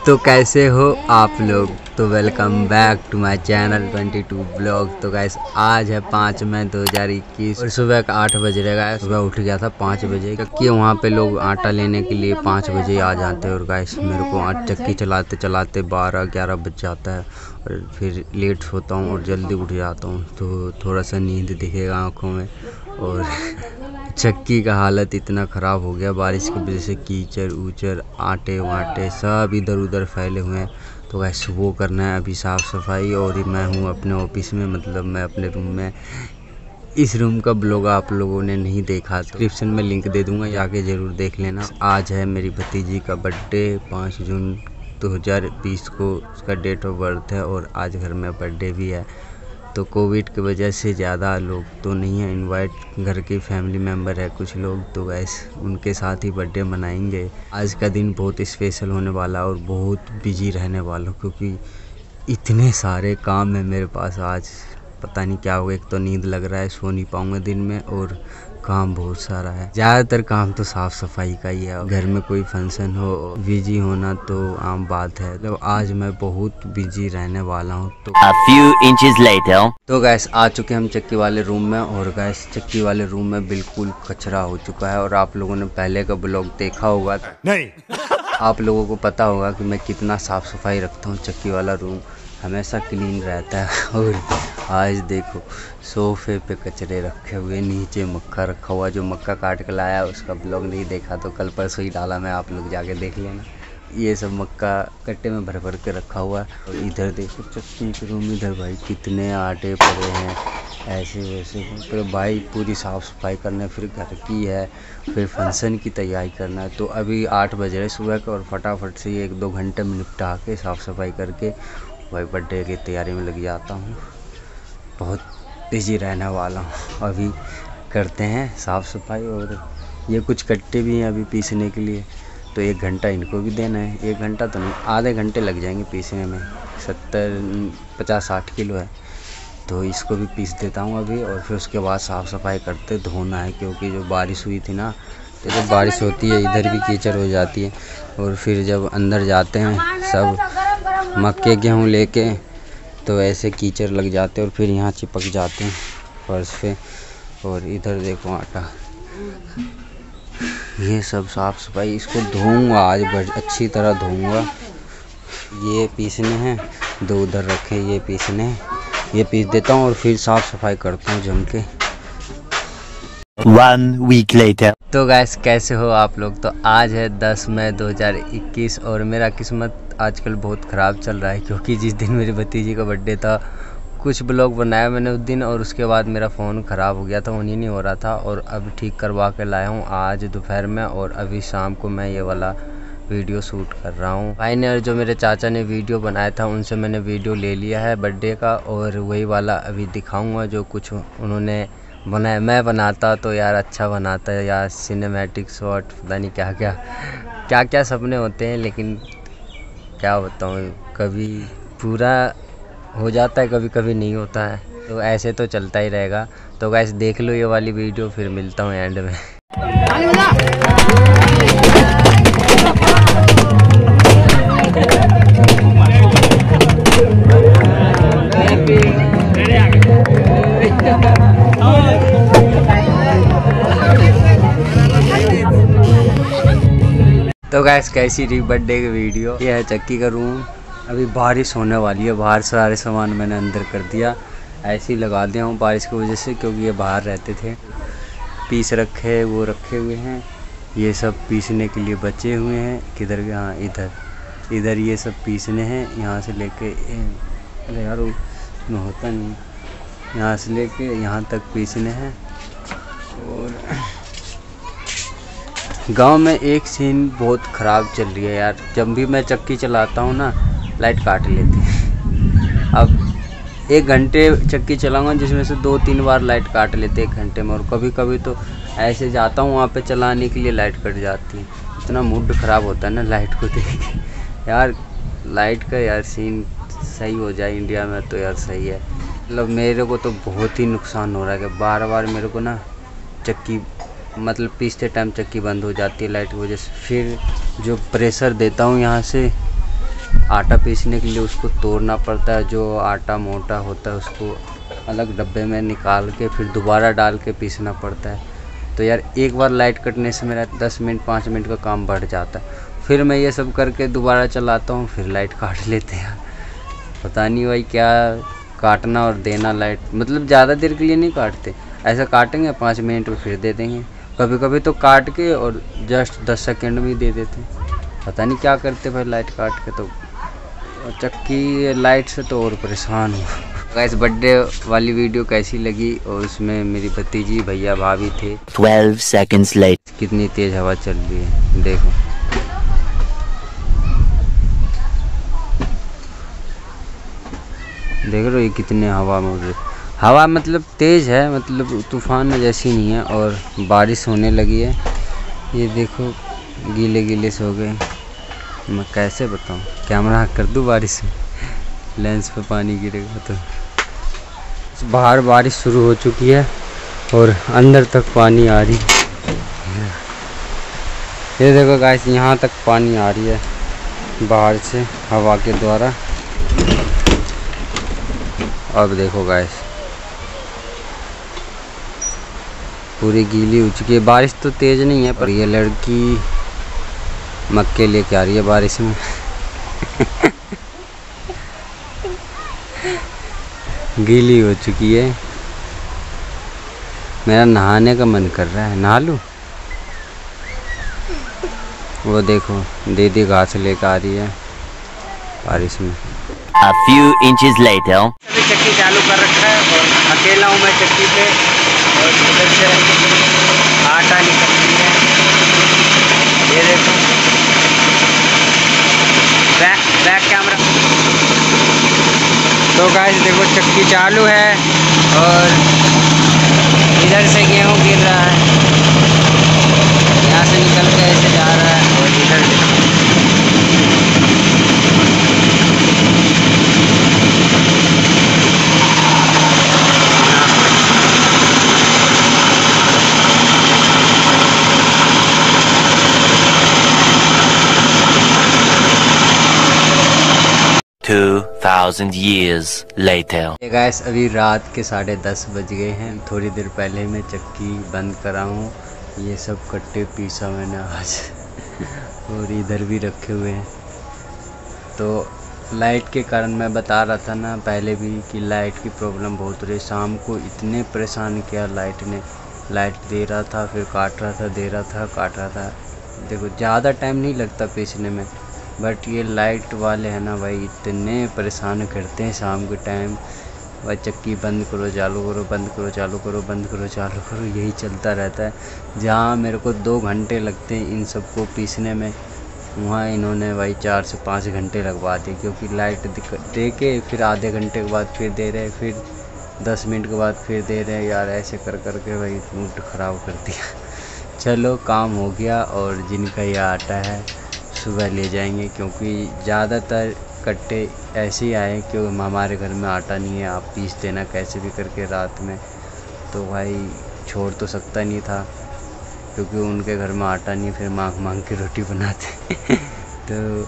तो कैसे हो आप लोग। तो welcome back to my channel 22 blog. तो गाइस आज है 5 मई 2021 और सुबह का 8 बज रहा है। सुबह उठ गया था 5 बजे क्योंकि वहाँ पे लोग आटा लेने के लिए 5 बजे आ जाते हैं। और गाइस मेरे को आज चक्की चलाते चलाते 12-11 बज जाता है और फिर लेट सोता हूँ और जल्दी उठ जाता हूँ, तो थोड़ा सा नींद दिखेगा आँखों में। और चक्की का हालत इतना ख़राब हो गया बारिश की वजह से, कीचड़ ऊचड़ आटे वाटे सब इधर उधर फैले हुए हैं। तो वैसे वो करना है अभी साफ़ सफाई। और मैं हूँ अपने ऑफिस में, मतलब मैं अपने रूम में। इस रूम का ब्लॉग आप लोगों ने नहीं देखा तो डिस्क्रिप्शन में लिंक दे दूँगा, जाके ज़रूर देख लेना। आज है मेरी भतीजी का बर्थडे, 5 जून 2020 को उसका डेट ऑफ बर्थ है और आज घर में बर्थडे भी है। तो कोविड की वजह से ज़्यादा लोग तो नहीं है इनवाइट, घर के फैमिली मेम्बर है कुछ लोग, तो वैसे उनके साथ ही बर्थडे मनाएंगे। आज का दिन बहुत स्पेशल होने वाला और बहुत बिजी रहने वाला, क्योंकि इतने सारे काम है मेरे पास आज, पता नहीं क्या होगा। एक तो नींद लग रहा है, सो नहीं पाऊँगा दिन में, और काम बहुत सारा है। ज़्यादातर काम तो साफ़ सफाई का ही है। घर में कोई फंक्शन हो, बिजी होना तो आम बात है। तो आज मैं बहुत बिजी रहने वाला हूँ। तो A few inches later. तो गैस आ चुके हम चक्की वाले रूम में, और गैस चक्की वाले रूम में बिल्कुल कचरा हो चुका है। और आप लोगों ने पहले का ब्लॉग देखा होगा, नहीं आप लोगों को पता होगा कि मैं कितना साफ़ सफाई रखता हूँ। चक्की वाला रूम हमेशा क्लीन रहता है। और आज देखो सोफे पे कचरे रखे हुए, नीचे मक्का रखा हुआ, जो मक्का काट के लाया उसका ब्लॉग नहीं देखा तो कल परसों ही डाला मैं, आप लोग जाके देख लेना। ये सब मक्का कट्टे में भर भर के रखा हुआ है। और इधर देखो चक्की के रूम, इधर भाई कितने आटे पड़े हैं ऐसे वैसे। तो भाई पूरी साफ़ सफाई करना है, फिर घर की है, फिर फंक्शन की तैयारी करना है। तो अभी 8 बज रहे सुबह के, और फटाफट से 1-2 घंटे में निपटा के साफ़ सफाई करके भाई बर्थडे की तैयारी में लग जाता हूँ। बहुत बिजी रहने वाला हूँ। अभी करते हैं साफ़ सफाई। और ये कुछ कट्टे भी हैं अभी पीसने के लिए, तो 1 घंटा इनको भी देना है। 1 घंटा तो नहीं, आधे घंटे लग जाएंगे पीसने में। 50-60 किलो है, तो इसको भी पीस देता हूँ अभी। और फिर उसके बाद साफ़ सफाई करते धोना है, क्योंकि जो बारिश हुई थी ना, तो जब बारिश होती है इधर भी कीचड़ हो जाती है। और फिर जब अंदर जाते हैं सब मक्के गेहूँ लेके, तो ऐसे कीचड़ लग जाते हैं और फिर यहाँ चिपक जाते हैं फर्श पे। और इधर देखो आटा, ये सब साफ़ सफाई। इसको धोऊंगा आज, अच्छी तरह धोऊंगा। ये पीसने हैं, 2 उधर रखे, ये पीसने हैं, ये पीस देता हूँ और फिर साफ़ सफाई करता हूँ जम के। 1 week later. तो गैस कैसे हो आप लोग। तो आज है 10 मई 2021 और मेरा किस्मत आजकल बहुत ख़राब चल रहा है, क्योंकि जिस दिन मेरी भतीजी का बर्थडे था कुछ ब्लॉग बनाया मैंने उस दिन, और उसके बाद मेरा फ़ोन ख़राब हो गया था, ऑन ही नहीं हो रहा था। और अब ठीक करवा के लाया हूँ आज दोपहर में, और अभी शाम को मैं ये वाला वीडियो शूट कर रहा हूँ। भाई ने और जो मेरे चाचा ने वीडियो बनाया था उनसे मैंने वीडियो ले लिया है बर्थडे का, और वही वाला अभी दिखाऊँगा जो कुछ उन्होंने बनाया। मैं बनाता तो यार अच्छा बनाता है यार, सिनेमैटिक शॉट, पता नहीं क्या क्या सपने होते हैं, लेकिन क्या बताऊँ, कभी पूरा हो जाता है, कभी कभी नहीं होता है, तो ऐसे तो चलता ही रहेगा। तो गाइस देख लो ये वाली वीडियो, फिर मिलता हूँ एंड में। तो गैस कैसी रही बर्थडे की वीडियो। ये है चक्की का रूम। अभी बारिश होने वाली है, बाहर सारे सामान मैंने अंदर कर दिया, ऐसे ही लगा दिया हूँ बारिश की वजह से, क्योंकि ये बाहर रहते थे। पीस रखे वो रखे हुए हैं, ये सब पीसने के लिए बचे हुए हैं। किधर के, हाँ इधर ये सब पीसने हैं। यहाँ से लेके, अरे यार उसमें होता नहीं, यहाँ से लेके यहाँ तक पीसने हैं। और गांव में एक सीन बहुत ख़राब चल रही है यार, जब भी मैं चक्की चलाता हूँ ना लाइट काट लेती है। अब 1 घंटे चक्की चलाऊँगा जिसमें से 2-3 बार लाइट काट लेते 1 घंटे में। और कभी कभी तो ऐसे जाता हूँ वहाँ पे चलाने के लिए लाइट कट जाती है। इतना मूड ख़राब होता है ना लाइट को देख के यार। लाइट का यार सीन सही हो जाए इंडिया में तो यार सही है। मतलब मेरे को तो बहुत ही नुकसान हो रहा है कि बार बार मेरे को ना चक्की, मतलब पीसते टाइम चक्की बंद हो जाती है लाइट की वजह से। फिर जो प्रेशर देता हूँ यहाँ से आटा पीसने के लिए उसको तोड़ना पड़ता है, जो आटा मोटा होता है उसको अलग डब्बे में निकाल के फिर दोबारा डाल के पीसना पड़ता है। तो यार एक बार लाइट कटने से मेरा 10 मिनट 5 मिनट का काम बढ़ जाता है। फिर मैं ये सब करके दोबारा चलाता हूँ, फिर लाइट काट लेते हैं। पता नहीं भाई क्या काटना और देना लाइट, मतलब ज़्यादा देर के लिए नहीं काटते, ऐसा काटेंगे 5 मिनट में फिर दे देंगे। कभी कभी तो काट के और जस्ट 10 सेकंड में ही दे देते। पता नहीं क्या करते भाई लाइट काट के। तो चक्की लाइट से तो और परेशान हूँ। गाइस बर्थडे वाली वीडियो कैसी लगी, और उसमें मेरी भतीजी भैया भाभी थे। 12 seconds later. कितनी तेज़ हवा चल रही है देखो। देख रहे हो ये कितने हवा में उड़ रही, हवा मतलब तेज़ है, मतलब तूफान जैसी नहीं है। और बारिश होने लगी है, ये देखो गीले गीले से हो गए। मैं कैसे बताऊँ, कैमरा कर दूँ बारिश में, लेंस पे पानी गिरेगा। तो बाहर बारिश शुरू हो चुकी है और अंदर तक पानी आ रही है। ये देखो गाइस यहाँ तक पानी आ रही है बाहर से हवा के द्वारा। अब देखो गाइस पूरी गीली हो चुकी है। बारिश तो तेज़ नहीं है, पर ये लड़की मक्के लेके आ रही है बारिश में। गीली हो चुकी है। मेरा नहाने का मन कर रहा है, नहा लूं। वो देखो दीदी घास लेकर आ रही है बारिश में। A few inches later. अभी चक्की चालू कर रखा है और अकेला हूँ मैं चक्की पे, और उधर से आटा निकल रही है। ये देखो बैक कैमरा। तो गाइस देखो चक्की चालू है और इधर से गेहूँ गिर रहा है, यहाँ से निकल के ऐसे जा रहा है। और इधर $2,000 years later. गाइस अभी रात के 10:30 बज गए हैं। थोड़ी देर पहले मैं चक्की बंद करा हूँ। ये सब कट्टे पीसा मैंने आज और इधर भी रखे हुए हैं। तो लाइट के कारण मैं बता रहा था ना पहले भी कि लाइट की प्रॉब्लम बहुत रही। शाम को इतने परेशान किया लाइट ने, लाइट दे रहा था फिर काट रहा था, दे रहा था काट रहा था। देखो ज़्यादा टाइम नहीं लगता पीसने में, बट ये लाइट वाले हैं ना भाई इतने परेशान करते हैं शाम के टाइम। भाई चक्की बंद करो चालू करो, बंद करो चालू करो, बंद करो चालू करो, यही चलता रहता है। जहाँ मेरे को 2 घंटे लगते हैं इन सबको पीसने में, वहाँ इन्होंने भाई 4 से 5 घंटे लगवा दिए। क्योंकि लाइट दे के फिर आधे घंटे के बाद फिर दे रहे, फिर 10 मिनट के बाद फिर दे रहे। यार ऐसे कर के भाई मूड ख़राब कर दिया। चलो काम हो गया, और जिनका ये आटा है सुबह ले जाएंगे, क्योंकि ज़्यादातर कट्टे ऐसे ही आए कि हमारे घर में आटा नहीं है, आप पीस देना कैसे भी करके रात में। तो भाई छोड़ तो सकता नहीं था, क्योंकि उनके घर में आटा नहीं, फिर मांग के रोटी बनाते तो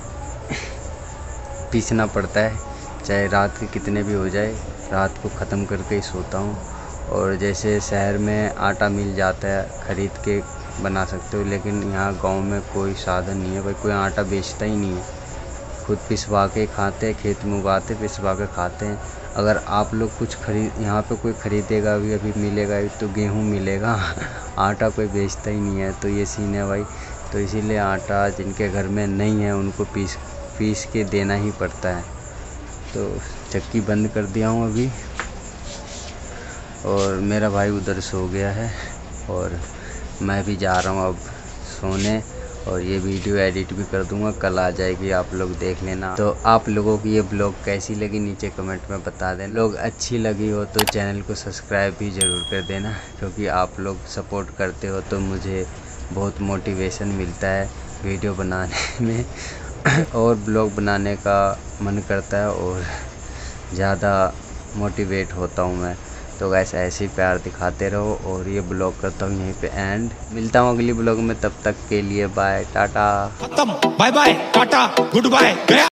पीसना पड़ता है, चाहे रात के कितने भी हो जाए, रात को ख़त्म करके ही सोता हूँ। और जैसे शहर में आटा मिल जाता है, ख़रीद के बना सकते हो, लेकिन यहाँ गांव में कोई साधन नहीं है भाई, कोई आटा बेचता ही नहीं है। खुद पिसवा के खाते हैं, खेत में उगाते पिसवा के खाते हैं। अगर आप लोग कुछ यहाँ पे कोई ख़रीदेगा भी, अभी मिलेगा भी तो गेहूँ मिलेगा आटा कोई बेचता ही नहीं है। तो ये सीन है भाई। तो इसीलिए आटा जिनके घर में नहीं है उनको पीस के देना ही पड़ता है। तो चक्की बंद कर दिया हूँ अभी, और मेरा भाई उधर सो गया है और मैं भी जा रहा हूँ अब सोने। और ये वीडियो एडिट भी कर दूंगा, कल आ जाएगी, आप लोग देख लेना। तो आप लोगों की ये ब्लॉग कैसी लगी नीचे कमेंट में बता देना। लोग अच्छी लगी हो तो चैनल को सब्सक्राइब भी ज़रूर कर देना, क्योंकि आप लोग सपोर्ट करते हो तो मुझे बहुत मोटिवेशन मिलता है वीडियो बनाने में और ब्लॉग बनाने का मन करता है और ज़्यादा मोटिवेट होता हूँ मैं। तो गैस ऐसे ही प्यार दिखाते रहो, और ये ब्लॉग करता हूँ यहीं पे एंड। मिलता हूँ अगली ब्लॉग में, तब तक के लिए बाय टाटा। खत्म, bye bye tata good bye.